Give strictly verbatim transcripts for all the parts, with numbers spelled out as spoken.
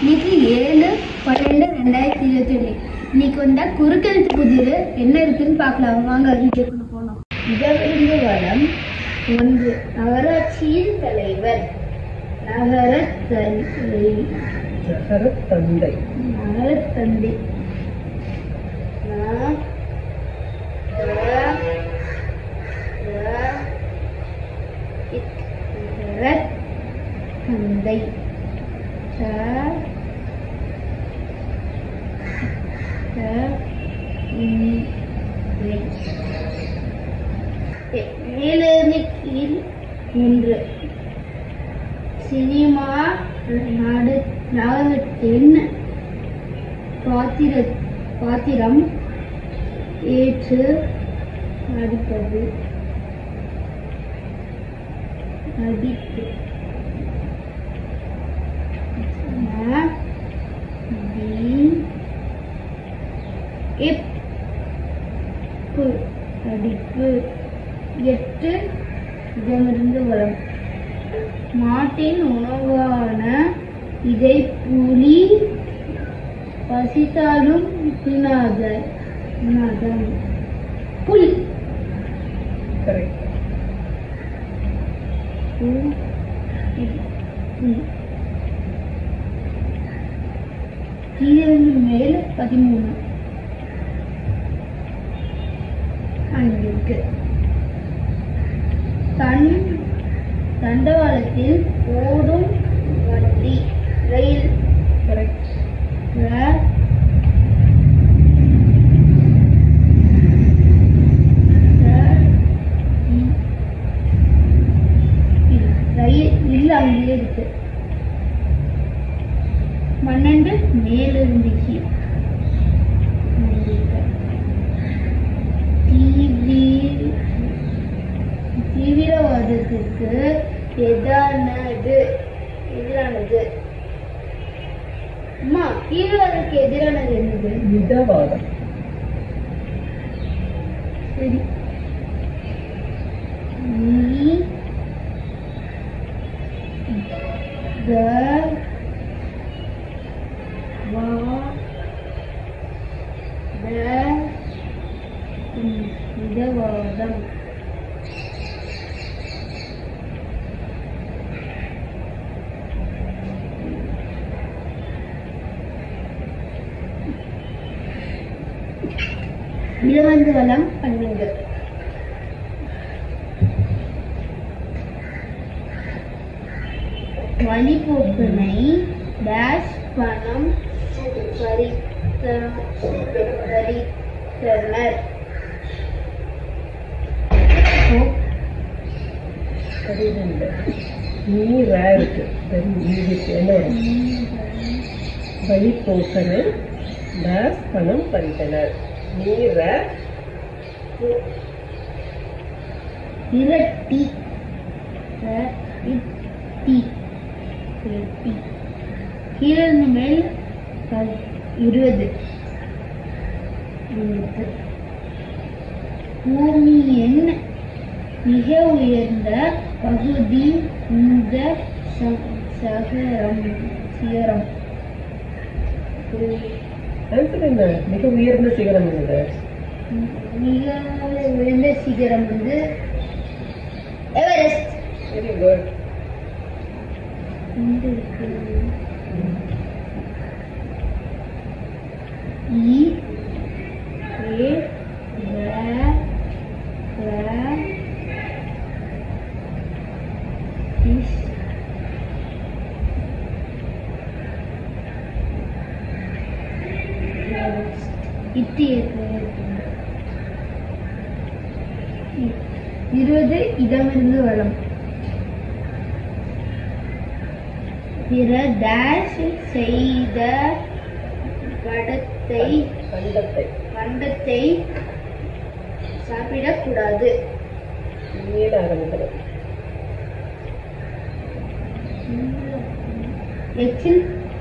இன்னைக்கு ஏழு பன்னெண்டு ரெண்டாயிரத்தி இருபத்தி ஒன்று இன்னைக்கு வந்தா குறுக்கெழுத்து புதிர் என்ன இருக்குன்னு பார்க்கலாம். வாங்க வீடியோக்குள்ள போனோம். இடமிருந்து வளம் ஒன்று. நகராட்சியின் தலைவர் நகர தந்தை நகர தந்தை நகர தந்தை தந்தை மேலிருந்து கீழ் ஒன்று. சினிமா நாடகத்தின் பாத்திர பாத்திரம் ஏற்று நடிப்பது நடிப்பு நடிப்பு. எட்டு இடமிருந்து வரும். மாட்டின் உணவான இதை புலி பசித்தாலும் தின்னாத புலி. கீழிருந்து மேல் பதிமூணு அங்கிருக்கு. தன் தண்டவாளத்தில் ஓடும் வண்டி ரயில். ரயில் இல்ல அங்கேயே இருக்கு. பன்னெண்டு மேலிருந்து கீழ். தீவிரவாதத்திற்கு எதிரானது எதிரானது அம்மா தீவிரவாதத்துக்கு எதிரானது என்னது? மிதவாதம். சரி. மிதவாதம் இடமிருந்து வளம் பன்னெண்டு. வழிபோக்கனை டேஷ் பணம் பறித்தனர். வழிபோக்கனை டேஷ் பணம் பறித்தனர். நீர இரட்டி கீழிருந்து மேல் இருபது. பூமியின் மிக உயர்ந்த பகுதி இந்த சகரம் சிகரம். மிக உயர்ந்த சிகரம் என்னது? மிக உயர்ந்த சிகரம் வந்து எவரெஸ்ட். Very good. இ ஏ இருபது இடமிருந்து வளம். பிற டேஷ் செய்த கடத்தை கண்டத்தை கண்டத்தை சாப்பிடக்கூடாது. எச்சில்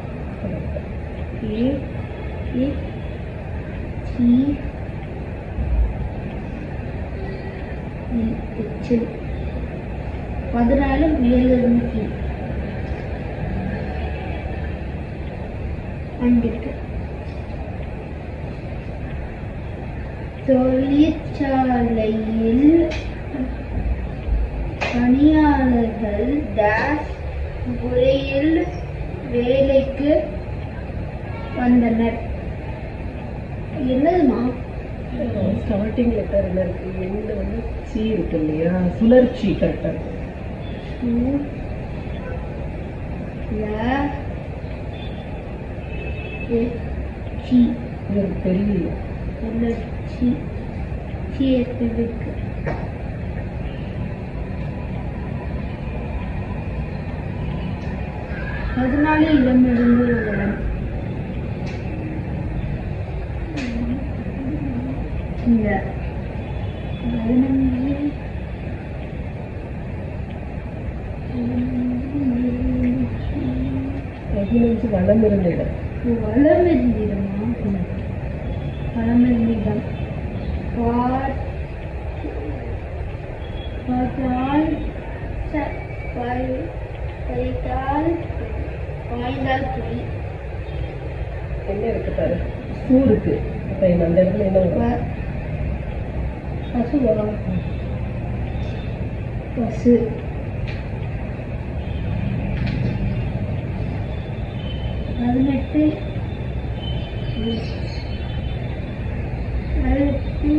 எச்சில் பதினாலு மேலிருந்து கீழ். அங்கிட்டு தொழிற்சாலையில் பணியாளர்கள் டேஷ் முறையில் வேலைக்கு வந்தனர். என்னதுமா? ஸ்டார்டிங் லெட்டர் என்ன இருக்கு? எந்த வந்து சி இருக்கு இல்லையா? சுழற்சி கரெக்டா தெரியல. சுழற்சி இருக்கு. பதினாலு இடமிருந்து உள்ளன. இந்த பதினஞ்சு வளம் இருந்த இடம். வளம் இருந்திடமா? வளம் இருந்திடம் பார்த்தால் பாய்ந்தால் புலி. என்ன இருக்கு பாரு? பூ இருக்கு. அப்ப அந்த இடத்துல என்ன வரும்? பசு வரும். பசு பதினெட்டு பதினெட்டு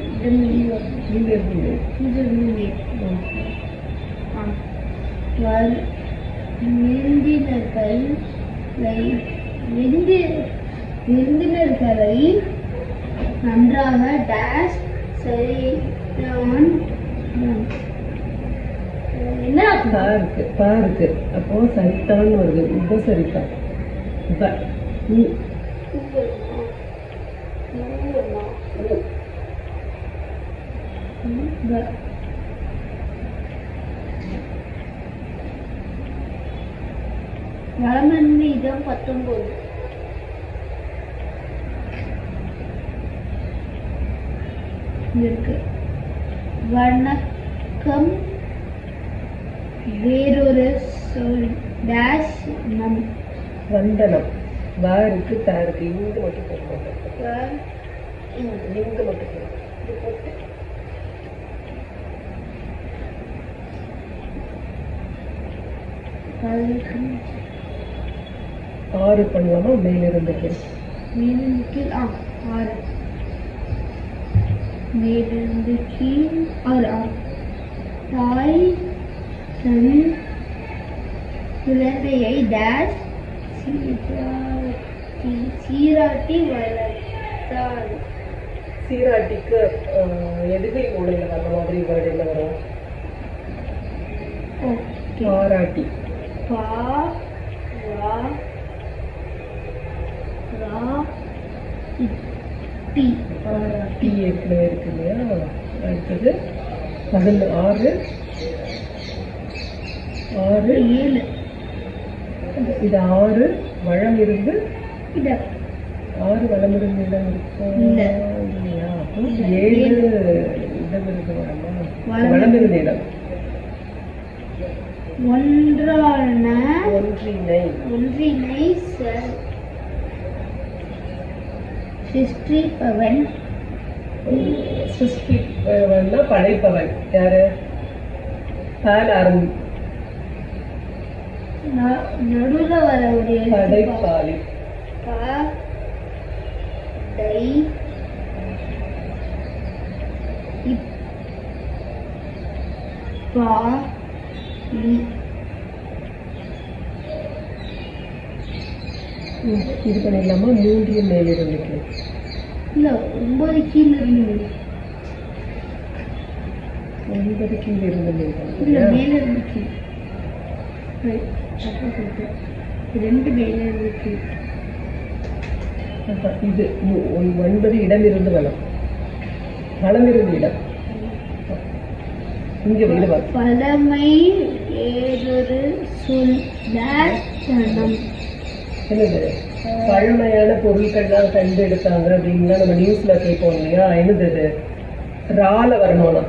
விருந்தினர்கள் விருந்தினர்களை நன்றாக டேஷ் சரிதான். என்ன பாருக்கு பாருக்கு அப்போ சரித்தான் வருது. உபசரித்தான். வளமன் இடம் பத்தொன்பது. இருக்கு. வணக்கம் வேறொரு சொல் டேஷ் நம் வந்தனம். வா இருக்கு, தா இருக்கு. இங்கு மட்டும் போட்டு இங்கு மட்டும் போட்டு ஆறு பண்ணலாமா? மேலிருந்து கீழ். மேலிருந்து கீழ். ஆ ஆறு. மேலிருந்து கீழ் ஆறு. ஆறு. தாய் தன் குழந்தையை டேஷ் சீராட்டி வளர்த்தாள். சீராட்டிக்கு எதுகை மூலையில் வந்த மாதிரி வேர்டு என்ன வரும்? பாராட்டி. பா ரா ரா டி. பாராட்டி ஏற்கனவே இருக்கு இல்லையா? அடுத்தது பதினொன்று. ஆறு ஆறு ஏழு. இது ஆறு வளம் இருந்து இடம். ஆறு வளம் இருந்து இடம் இருக்கும் இல்லையா? அப்போ ஏழு இடம் இருந்து வரமா? வளம் இருந்த இடம். ஒன்றான ஒன்றினை ஒன்றினை சிருஷ்டிப்பவன். சிருஷ்டிப்பவன்னா படைப்பவன். யாரு? பால் ஆரம்பி. நடுவுல வர ஒரு படைப்பாளி. படை பா இது பண்ணிடலாமா? மூன்றிய மேல இருந்துக்கு இல்ல ஒன்பது கீழே இருந்து. ஒன்பது கீழே இருந்து இல்ல மேல இருந்து கீழ். ரெண்டு மேல இருந்து கீழ். இது ஒன்பது இடம் இருந்து வளம். வளம் இருந்து இடம். இங்க வீடு பழமை ஏதொரு சொல் தனம். என்னது? பழமையான பொருட்கள்லாம் கண்டு எடுத்தாங்க அப்படின்னா நம்ம நியூஸ்ல கேட்போம் இல்லையா? என்னது? ரால வரணும்னா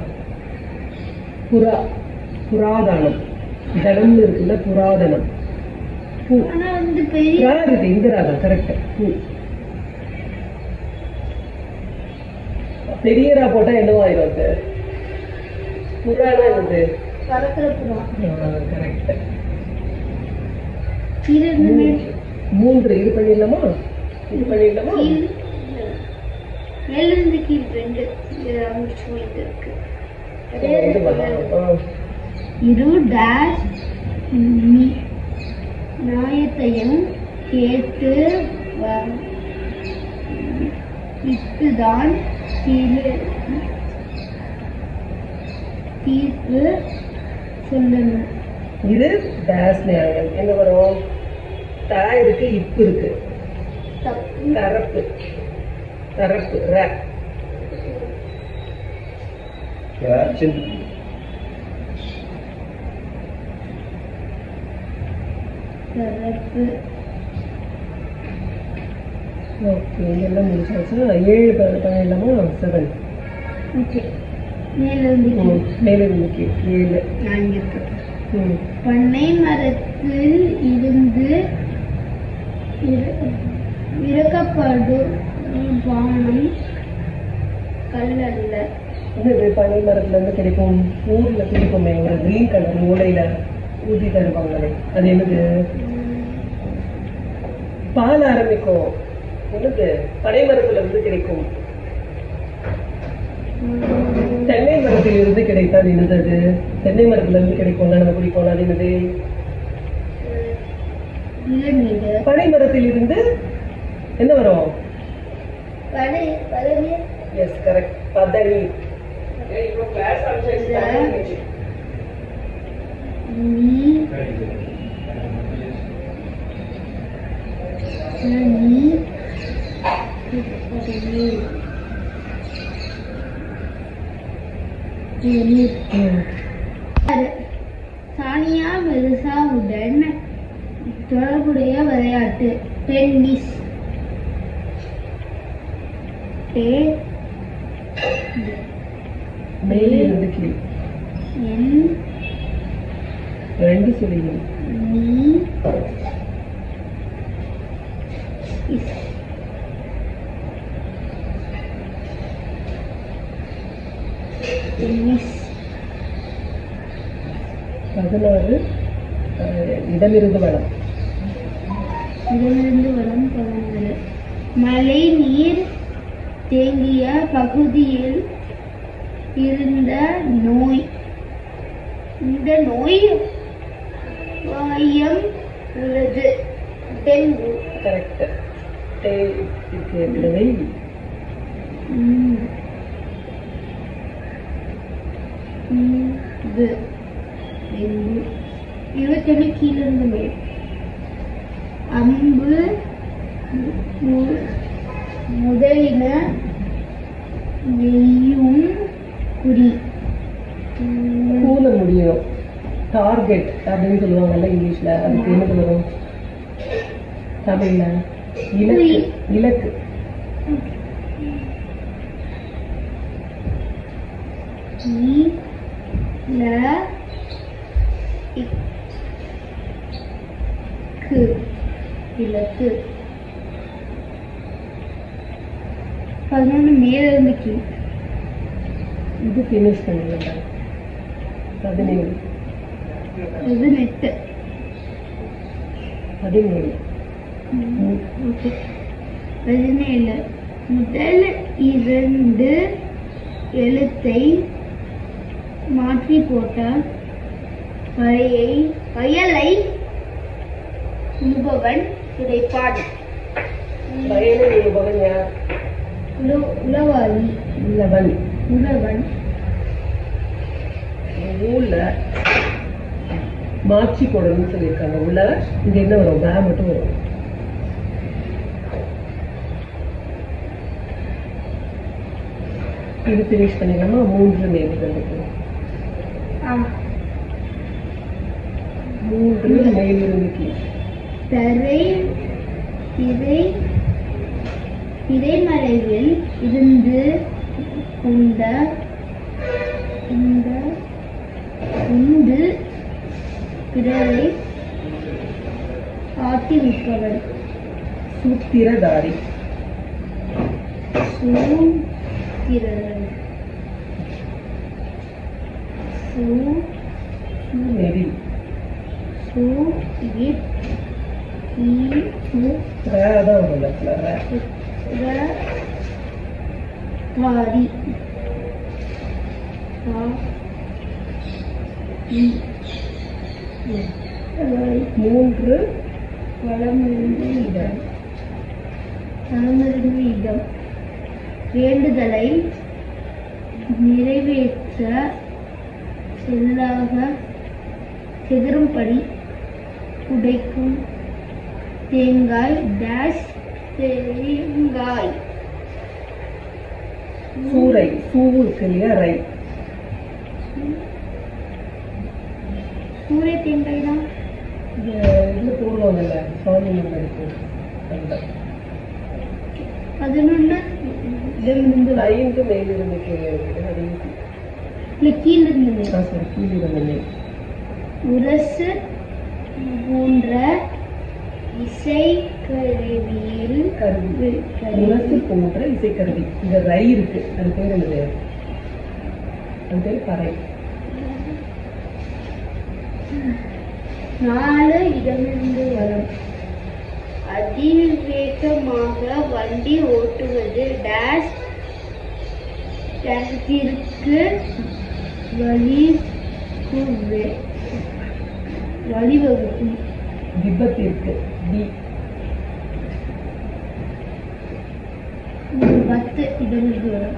புறா புராதனம். தனம் இருக்குல்ல, புராதனம். பூ. ஆனா வந்து பெரிய ரா இருக்கு இந்த ராகம் கரெக்ட். பூ. பெரிய ரா போட்டா என்னவாயிரும் அது? புறானா என்னது? பறக்கிற புறா. கரெக்ட். கீழே இருந்து மூன்று இது பண்ணிடலாமா? இது பண்ணிடலாமா? மேல இருந்து கீழ் ரெண்டு இருக்கு. இரு டேஷ் நியாயத்தையும் கேட்டு இட்டுதான் தீர்ப்பு சொல்லணும். இது டேஷ் நியாயம் என்ன வரும்? தா இருக்கு, இப்பு இருக்கு, தரப்பு தரப்பு ர தரப்பு. ஓகே எல்லாம் முடிச்சாச்சு. ஏழு பண்ணிடலாமா? செவன். ஓகே மேல இருந்து மேல இருந்து ஏழு நான்கு இருக்கு. பண்ணை மரத்தில் இருந்து இறக்கப்படும் பானம் கல்லல்ல. பனை மரத்துல இருந்து கிடைக்கும் ஊர்ல கிடைக்குமே ஒரு கிரீன் கலர் மூளையில ஊதி தருவாங்களே அது என்னது? பால் ஆரம்பிக்கும். என்னது? பனை மரத்துல இருந்து கிடைக்கும். தென்னை மரத்தில் இருந்து கிடைத்தால் என்னது? அது தென்னை மரத்துல இருந்து கிடைக்கும் நம்ம குடிப்போம். அது என்னது? பனை மரத்தில் இருந்து என்ன வரும்? Yes correct. பதனி. சானியா மிர்சாவுடன் தொடர்புடைய விளையாட்டு டென்னிஸ். மேலிருந்து கீழ் ரெண்டு சொல்லிடும். பதினாறு இடமிருந்து வளம். இடமிருந்து வளம் பதினாறு. மழை நீர் தேங்கிய பகுதியில் இருந்த நோய். இந்த நோய் வாயம் உள்ளது. டெங்கு. கரெக்ட். இருபத்தொன்னு கீழே இருந்து மேல். அம்பு முதலின நெய்யும் குறி. கூல முடியும். டார்கெட் அப்படின்னு சொல்லுவாங்கல்ல இங்கிலீஷ்ல. அதுக்கு என்ன சொல்லுவோம் தமிழ்ல? இலக்கு. இலக்கு. இலக்கு. பதினொன்று மேல இருந்து கீழ். இது ஃபினிஷ் பண்ணிடலாம். பதினேழு. பதினெட்டு. பதினேழு. ஓகே பதினேழு. முதல் இரண்டு எழுத்தை மாற்றி போட்டால் வரையை வயலை உழுபவன் கிடைப்பான். வயலை உழுபவன் யார்? உழவாளி. உழவன். உழவன். ஊர்ல மாற்றி போடணும்னு சொல்லியிருக்காங்க. உள்ள இங்க என்ன வரும்? பே மட்டும் வரும். இது ஃபினிஷ் பண்ணிடலாமா? மூன்று மேல் ரெண்டு. மூன்று மேல் இருந்து கீழ். தரை திரை திரைமறைவில் இருந்து கொண்ட இந்த உண்டு பிறரை ஆட்டி விற்பவர். சூத்திரதாரி. சூத்திரன். சூ நெறி. சூ இட் இ சு ரதான் வரும்ல ர. ர தாரி. தா இ மூன்று வளமிருந்து இடம். வளமிருந்து இடம். வேண்டுதலை நிறைவேற்ற செல்லாக செதறும்படி உடைக்கும் தேங்காய் டேஷ் தேங்காய். சூறை. சூ இருக்கு இல்லையா ரை. சூறை தேங்காய் தான். இந்த இதுல போடுவாங்கல்ல சாமி இருக்கு அந்த பதினொன்று இதிலிருந்து ஐந்து மேலிருந்து கீழே அது இல்லை கீழே இருந்தது. சரி கீழே இருந்தது. உரசு போன்ற இசைக்கருவியில் கருவி. உரசு போன்ற இசைக்கருவி. இந்த ரை இருக்கு அது பேர் என்னது? அது பேர் பறை. நாலு இடமிருந்து வரும். அதிவேகமாக வண்டி ஓட்டுவது டேஷ் டேஷிற்கு வழி வழிவகுக்கும். விபத்திற்கு டி. பத்து இடமிருந்து வரும்.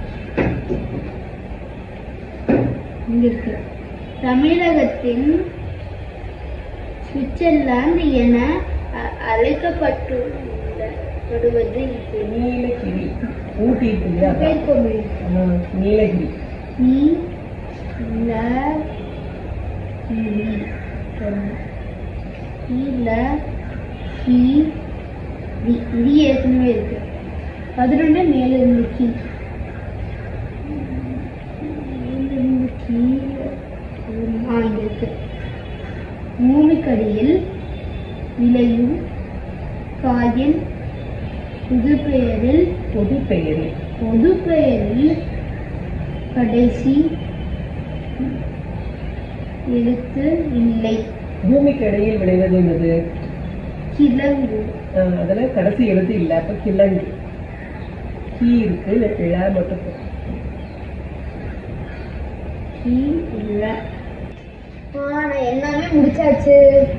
இங்க இருக்கு. தமிழகத்தின் சுவிட்சர்லாந்து என அழைக்கப்படுவது நீலகிரி. ஊட்டி இருக்கு இல்லையா? நீலகிரி. நீலகிரி ஏற்கனவே இருக்கு. பதினொன்று மேல இருந்து கீ. மேலிருந்து கீழே இருக்கு. பூமிக்கடியில் விளையும் காயின் பொது பெயரில் பொது பெயரில் பொது பெயரில் கடைசி எழுத்து இல்லை. பூமிக்கு இடையில் விளைவது என்னது? கிழங்கு. அதுல கடைசி எழுத்து இல்லை. அப்ப கிழங்கு. கீ இருக்கு இழ மட்டும். கீ இல்ல. நான் எல்லாமே முடிச்சாச்சு.